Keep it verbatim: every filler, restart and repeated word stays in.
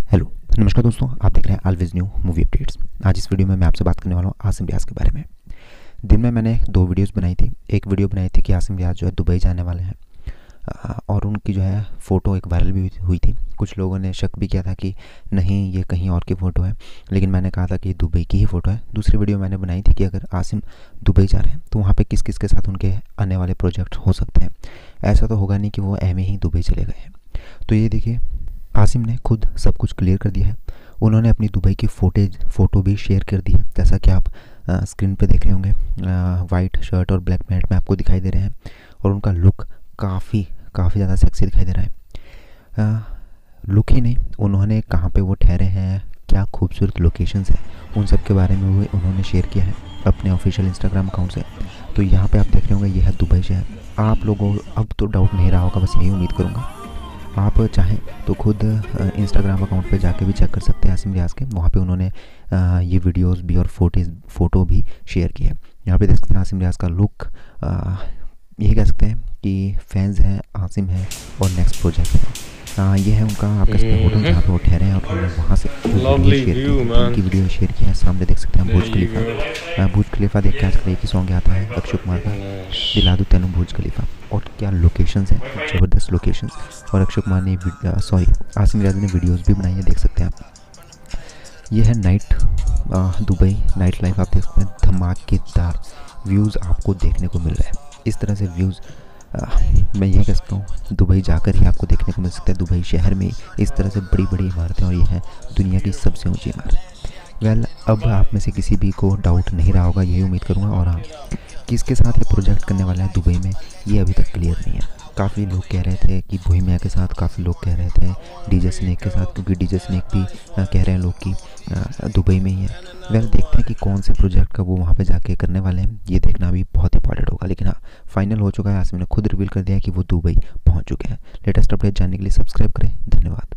Hello, नमस्कार दोस्तों, आप देख रहे हैं ऑलवेज न्यू मूवी अपडेट्स। आज इस वीडियो में मैं आपसे बात करने वाला हूँ आसिम रियाज के बारे में। दिन में मैंने दो वीडियोस बनाई थी। एक वीडियो बनाई थी कि आसिम रियाज जो है दुबई जाने वाले हैं आ, और उनकी जो है फ़ोटो एक वायरल भी हुई थी। कुछ लोगों ने शक भी किया था कि नहीं ये कहीं और की फ़ोटो है, लेकिन मैंने कहा था कि दुबई की ही फ़ोटो है। दूसरी वीडियो मैंने बनाई थी कि अगर आसिम दुबई जा रहे हैं तो वहाँ पर किस किस के साथ उनके आने वाले प्रोजेक्ट हो सकते हैं। ऐसा तो होगा नहीं कि वो एम ही दुबई चले गए हैं। तो ये देखिए, आसिम ने खुद सब कुछ क्लियर कर दिया है। उन्होंने अपनी दुबई की फोटेज फ़ोटो भी शेयर कर दी है, जैसा कि आप आ, स्क्रीन पे देख रहे होंगे। वाइट शर्ट और ब्लैक पैंट में आपको दिखाई दे रहे हैं और उनका लुक काफ़ी काफ़ी ज़्यादा सेक्सी दिखाई दे रहा है। लुक ही नहीं, उन्होंने कहाँ पे वो ठहरे हैं, क्या खूबसूरत लोकेशंस हैं, उन सब के बारे में भी उन्होंने शेयर किया है अपने ऑफिशियल इंस्टाग्राम अकाउंट से। तो यहाँ पे आप देख रहे होंगे, ये है दुबई शहर। आप लोगों अब तो डाउट नहीं रहा होगा, बस यही उम्मीद करूँगा। आप चाहें तो खुद इंस्टाग्राम अकाउंट पे जाके भी चेक कर सकते हैं आसिम रियाज के। वहाँ पे उन्होंने आ, ये वीडियोस भी और फोटेज फ़ोटो भी शेयर की है। यहाँ पे देख सकते हैं आसिम रियाज का लुक। यही कह सकते हैं कि फैंस हैं, आसिम है और नेक्स्ट प्रोजेक्ट है। आ, ये है उनका, आप कह सकते हैं, होटल जहाँ पे वो ठहरे हैं और उन्होंने वहाँ से वीडियो शेयर की, उनकी वीडियो शेयर की है। सामने देख सकते हैं बुर्ज खलीफा। बुर्ज खलीफा देख के आजकल एक ही सॉन्ग आता है अक्षय कुमार का, दिला दो तेनू बुर्ज खलीफा। और क्या लोकेशंस हैं, ज़बरदस्त लोकेशंस। और अक्षय कुमार ने सॉरी आसिम रियाज ने वीडियोस भी बनाई है, देख सकते हैं आप। ये है नाइट दुबई नाइट लाइफ। आप देख सकते हैं, धमाकेदार व्यूज़ आपको देखने को मिल रहे हैं। इस तरह से व्यूज़ मैं ये कह सकता हूँ दुबई जाकर ही आपको देखने को मिल सकता है। दुबई शहर में इस तरह से बड़ी बड़ी इमारतें, और ये है दुनिया की सबसे ऊंची इमारत। वेल, अब आप में से किसी भी को डाउट नहीं रहा होगा, यही उम्मीद करूँगा। और हाँ, किसके साथ ये प्रोजेक्ट करने वाला है दुबई में, ये अभी तक क्लियर नहीं है। काफ़ी लोग कह रहे थे कि बोहेमिया के साथ, काफ़ी लोग कह रहे थे डीजे स्नेक के साथ, क्योंकि डीजे स्नेक भी आ, कह रहे हैं लोग कि दुबई में ही है। वेल, देखते हैं कि कौन से प्रोजेक्ट का वो वहाँ पे जाके करने वाले हैं, ये देखना भी बहुत इंपॉर्टेंट होगा। लेकिन हाँ, फाइनल हो चुका है। आसिम ने खुद रिवील कर दिया कि वो दुबई पहुँच चुके हैं। लेटेस्ट अपडेट जानने के लिए सब्सक्राइब करें। धन्यवाद।